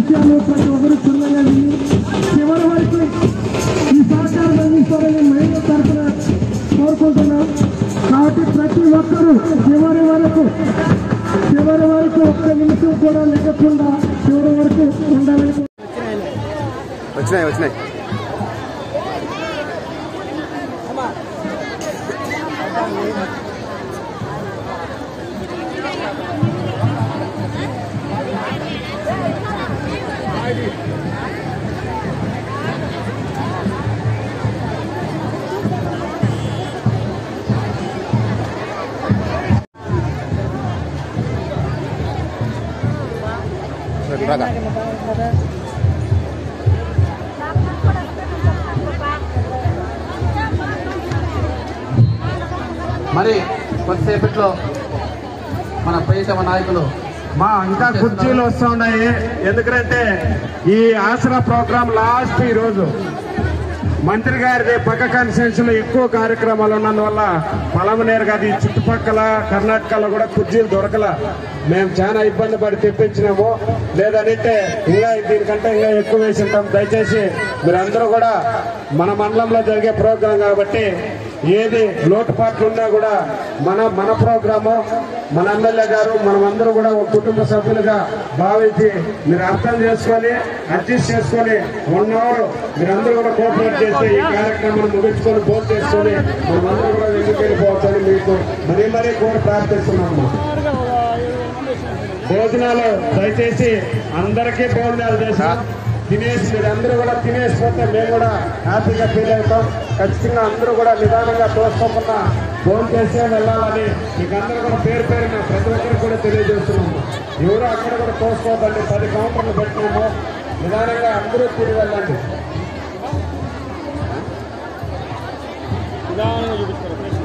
విషయాలు ప్రతి ఒక్కరు క్షుణ్ణంగా విని చివరి వరకు ఈ సహకారం అందిస్తారని మహిళల తరఫున కోరుకుంటున్నాం. కాబట్టి ప్రతి ఒక్కరూ చివరి వరకు ఒక్క నిమిషం కూడా లేకుండా చివరి వరకు ఉండాలని వచ్చినాయి మరి కొద్దిసేపట్లో మన ప్రియతమ నాయకులు ఇంకా కుర్చీలు వస్తూ ఉన్నాయి. ఎందుకంటే ఈ ఆసరా ప్రోగ్రాం లాస్ట్ ఈ రోజు మంత్రి గారిది పక్క కాన్స్టిట్యూన్సీ లో ఎక్కువ కార్యక్రమాలు ఉన్నందువల్ల పలమనేరు గారి చుట్టుపక్కల కర్ణాటకలో కూడా కుర్చీలు దొరకల. మేము చాలా ఇబ్బంది పడి తెప్పించినాము. లేదంటే ఇంకా దీనికంటే ఇంకా ఎక్కువ వేసి ఉంటాం. దయచేసి మీరందరూ కూడా మన మండలంలో జరిగే ప్రోగ్రాం కాబట్టి ఏది లోటుపాట్లు ఉన్నా కూడా మన ప్రోగ్రాము మన ఎమ్మెల్యే గారు మనమందరూ కూడా ఒక కుటుంబ సభ్యులుగా భావించి మీరు అర్థం చేసుకొని అడ్జస్ట్ చేసుకొని 1 అవర్ మీరందరూ కూడా కోఆపరేట్ చేస్తే ఈ కార్యక్రమాన్ని ముగించుకొని భోజనం చేసుకొని మనమందరూ కూడా ఎందుకు వెళ్ళిపోవచ్చని మీకు మరీ కోరి ప్రార్థిస్తున్నాము. భోజనాలు దయచేసి అందరికీ భోజనాలు చేస్తాం. తినేసి మీరందరూ కూడా తినేసిపోతే మేము కూడా హ్యాపీగా ఫీల్ అవుతాం. ఖచ్చితంగా అందరూ కూడా నిదానంగా తోసుకోకుండా ఫోన్ చేసే వెళ్ళాలని మీకు అందరూ కూడా పేరు పేరున ప్రతి ఒక్కరికి కూడా తెలియజేస్తున్నాము. ఎవరు అక్కడ కూడా తోసుకోవద్దండి. 10 కౌంటర్లు పెట్టినాము. నిదానంగా అందరూ తిరిగి వెళ్ళండి. నిదానంగా చూపిస్తారు.